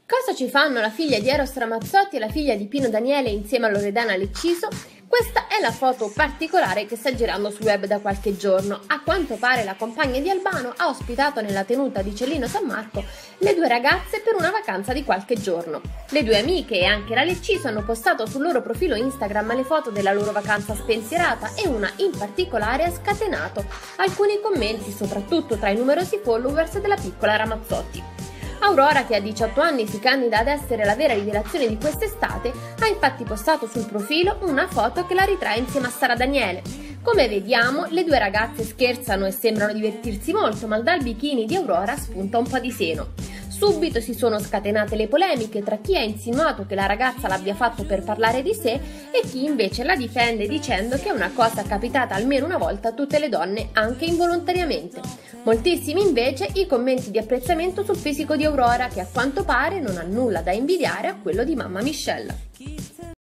Cosa ci fanno la figlia di Eros Ramazzotti e la figlia di Pino Daniele insieme a Loredana Lecciso? Questa è la foto particolare che sta girando sul web da qualche giorno. A quanto pare la compagna di Albano ha ospitato nella tenuta di Cellino San Marco le due ragazze per una vacanza di qualche giorno. Le due amiche e anche la Lecciso hanno postato sul loro profilo Instagram le foto della loro vacanza spensierata e una in particolare ha scatenato alcuni commenti, soprattutto tra i numerosi followers della piccola Ramazzotti. Aurora, che a 18 anni si candida ad essere la vera rivelazione di quest'estate, ha infatti postato sul profilo una foto che la ritrae insieme a Sara Daniele. Come vediamo, le due ragazze scherzano e sembrano divertirsi molto, ma dal bikini di Aurora spunta un po' di seno. Subito si sono scatenate le polemiche tra chi ha insinuato che la ragazza l'abbia fatto per parlare di sé e chi invece la difende dicendo che è una cosa capitata almeno una volta a tutte le donne, anche involontariamente. Moltissimi invece i commenti di apprezzamento sul fisico di Aurora, che a quanto pare non ha nulla da invidiare a quello di mamma Michelle.